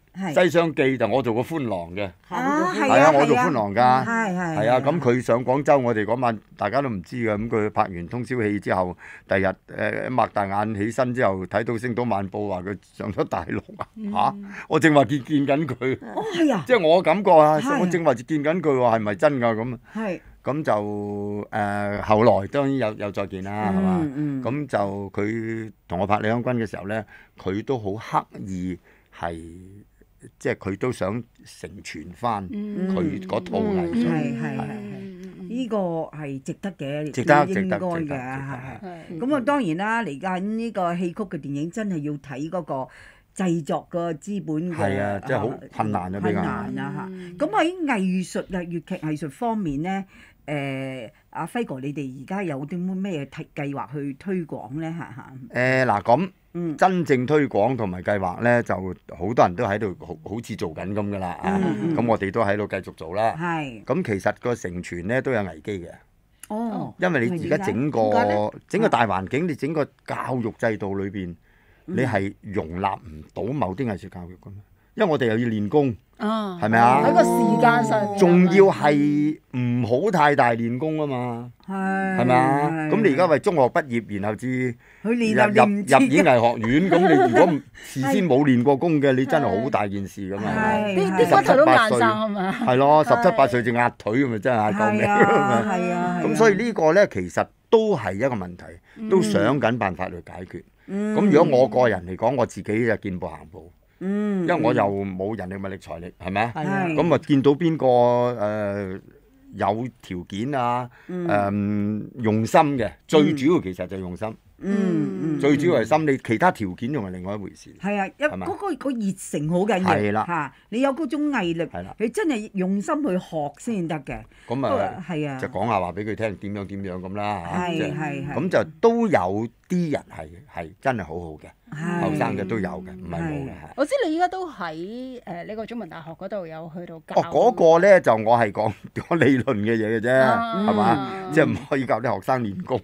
係西廂記就我做過歡郎嘅， 啊，係係啊，我做係歡郎㗎。 係係係啊，咁佢上廣州，我哋嗰晚大家都唔知嘅。咁佢拍完通宵戲之後，第日誒擘大眼起身之後，睇到《星島晚報》話佢上咗大陸啊！嚇，我正話見見緊佢， 哦係啊， 即係我感覺啊， 係我正話見緊佢話係咪真㗎咁？ 係咁就誒後來當然有有再見啦，係嘛？ 嗯嗯咁就佢同我拍李香君嘅時候咧，佢都好刻意係。即係佢都想承傳翻佢嗰套藝術， 係係係，呢個係值得嘅， 值得應值得該嘅值得係係。 係咁啊，當然啦，嚟緊呢個戲曲嘅電影真係要睇嗰個製作個資本嘅， 係啊，即係好困難啊，比較困難啊嚇。咁喺藝術啊、粵劇藝術方面咧，誒阿輝哥，你哋而家有啲咩計計劃去推廣咧嚇嚇？ 誒嗱咁。 嗯真正推廣同埋計劃咧，就好多人都喺度好好似做緊咁噶啦啊！ 嗯咁我哋都喺度繼續做啦。 係。 咁其實個承傳咧都有危機嘅， 哦。 因為你而家整點解咧個整個大環境，你整個教育制度裏邊， 嗯你係容納唔到某啲藝術教育噶嘛。因為我哋又要練功， 啊， 係咪啊喺個時間上面仲要係唔好太大練功啊嘛， 係。 係咪啊？ 係咁你而家為中學畢業，然後至佢練入又練唔入入演切藝學院，咁你如果唔事先冇練過功嘅，你真係好大件事噶嘛。 係啲啲骨頭都硬生係嘛？ 係咯，十七八歲就壓腿咁咪真係救命。 係啊係啊。 咁所以呢個咧其實都係一個問題，都想緊辦法去解決。 嗯咁如果我個人嚟講，我自己就見步行步， 嗯， 因為我又冇人力物力財力，係咪啊？ 係啊係咁啊見到邊個誒有條件啊誒用心嘅，最主要其實就係用心。 嗯嗯， 最主要係心理，其他條件仲係另外一回事。 係啊，一係嘛嗰個個熱誠好緊要係啦嚇，你有嗰種毅力係啦， 你真係用心去學先得嘅。 咁不過啊， 係啊， 就講下話俾佢聽點樣點樣咁啦嚇。 係即係係係咁就都有啲人係係真係好好嘅， 係後生嘅都有嘅，唔係冇嘅嚇。 我知你依家都喺誒呢個中文大學嗰度有去到教。 哦，嗰個咧就我係講講理論嘅嘢嘅啫， 啊係嘛？ 嗯即係唔可以教啲學生練功。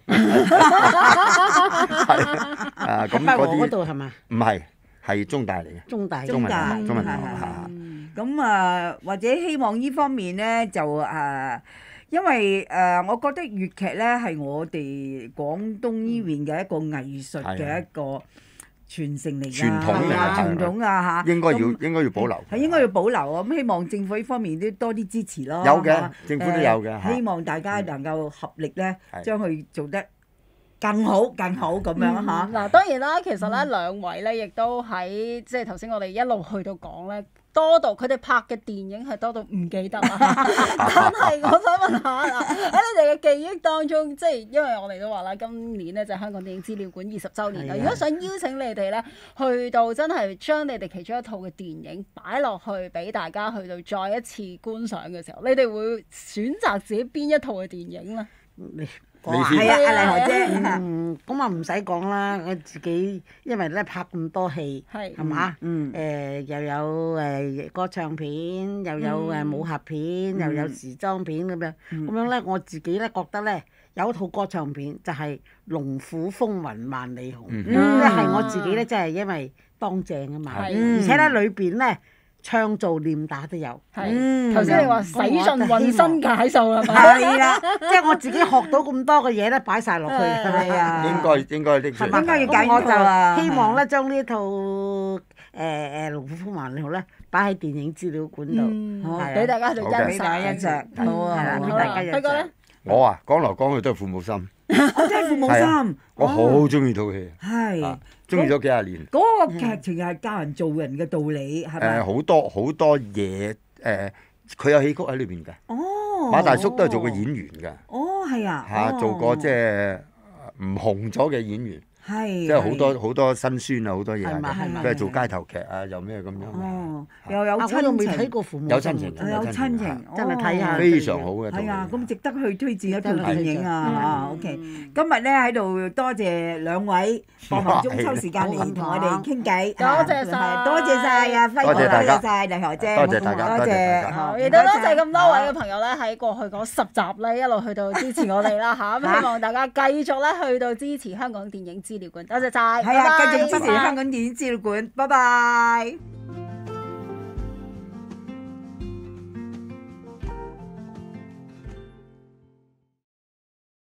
係啊，咁北河嗰嗰啲度係嘛？ 唔係係中大嚟嘅， 中大中文大大學中文大學係係嚇。 咁啊，或者希望呢方面咧就誒、啊，因為誒、啊，我覺得粵劇咧係我哋廣東呢邊嘅一個藝術嘅一個傳承嚟㗎， 傳統嚟㗎係啊係傳統啊嚇。 應該要咁應該要保留。 係應該要保留啊！咁希望政府呢方面都多啲支持咯。 有嘅嚇政府都有嘅嚇誒希望大家能夠合力咧， 係將佢做得更好、更好咁樣嚇。 嗱，當然啦，其實咧兩位咧亦都喺即係頭先我哋一路去到講咧，多到佢哋拍嘅電影係多到唔記得啦。但係我想問下啦，喺你哋嘅記憶當中，即係因為我哋都話啦，今年咧就係香港電影資料館二十週年啦。 係啊如果想邀請你哋咧，去到真係將你哋其中一套嘅電影擺落去俾大家去到再一次觀賞嘅時候，你哋會選擇自己邊一套嘅電影咧？ 你你先係啊，阿麗荷姐。 嗯，咁啊唔使講啦，我自己因為咧拍咁多戲， 係係嘛？ 嗯誒又有誒歌唱片，又有誒武俠片，又有時裝片咁樣。咁樣咧，我自己咧覺得咧，有一套歌唱片就係《龍虎風雲萬里紅》， 嗯即係我自己咧，真係因為當正啊嘛， 係而且咧裏邊咧唱做念打都有。 係嗯頭先你話洗盡渾身解數係咪？ 係啦， 即係我自己學到咁多嘅嘢咧，擺晒落去。 係啊應該應該拎出嚟係嘛應該要揀咁我呢套啊就希望咧將呢套誒誒《龍虎風雲萬里紅》咧擺喺電影資料館度， 嗯， 好係啊俾大家去好嘅俾大家欣賞。 係好啊， 係啦好啊俾大家欣輝哥咧賞。 我啊講來講去都係父母心， 我真係父母係啊心。 我好中意套戲， 係啊中意咗幾廿年。 嗰個劇情又係教人做人嘅道理，係咪？ 誒好多好多嘢誒，佢有戲曲喺裏邊㗎。 哦， 馬大叔都係做過演員㗎， 哦，係啊， 嚇哦做過即係唔紅咗嘅演員， 係即係好多好多辛酸啊，好多嘢係嘛係嘛佢係做街頭劇啊，又咩咁樣。 哦，又有啊，我又親未睇情， 過父母有心親情又有親情， 真係睇下哦非常好嘅套戲。 係啊，咁值得去推薦一套真係電影啊！啊，OK，今日咧喺度多謝兩位放學中抽時間嚟同我哋傾偈， 多謝晒係多謝晒啊，輝哥， 多謝大家多謝晒麗荷姐， 多謝大家多多謝大謝， 家好亦都多謝咁多位嘅朋友咧，喺過去嗰十集咧一路去到支持我哋啦嚇，咁希望大家繼續咧去到支持香港電影資料館，多謝晒， 係啊， 拜拜繼續支持香港電影資料館，拜拜。